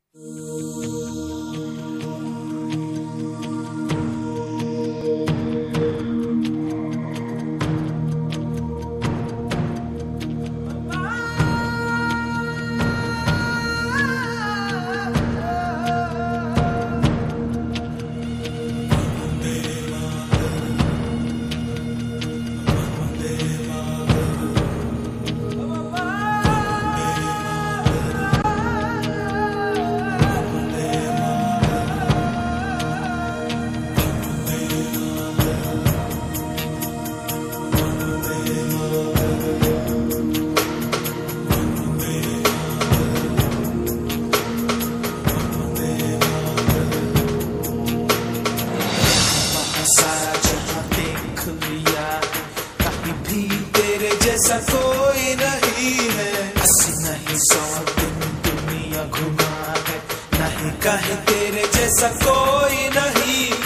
सारा जहां देख लिया, कहीं भी तेरे जैसा कोई नहीं है। 80 नहीं 100 दिन दुनिया घुमा है, नहीं कहीं तेरे जैसा कोई नहीं